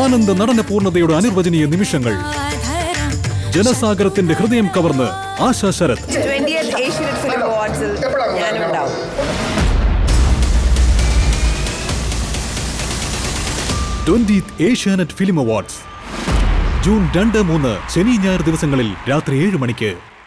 ആനന്ദ നടന പൂർണ്ണതയുടെ അനിർവചനീയ നിമിഷങ്ങൾ. ജനസാഗരത്തിന്റെ ഹൃദയം കവർന്ന് ആശാ ശരത് 20th ഏഷ്യാനെറ്റ് ഫിലിം അവാർഡ്സിൽ ഞാനുണ്ടാവും. 20th Asianet film awards June 2, 3 ശനി ഞായർ ദിവസങ്ങളിൽ രാത്രി 7 മണിക്ക്.